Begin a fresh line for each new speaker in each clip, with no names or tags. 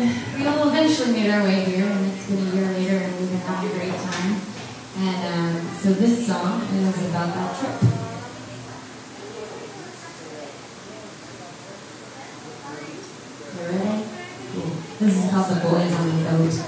we all eventually made our way here, and it's been a year later, and we've been having a great time. And so this song is about that trip. You ready? Cool. This is called The Boys on the Boat.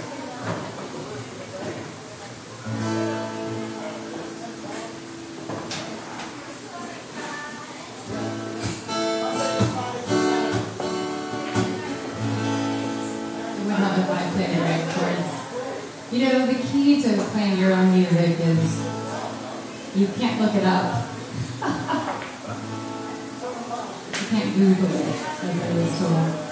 If I play the right chords. You know, the key to playing your own music is you can't look it up. You can't Google it, as I was told.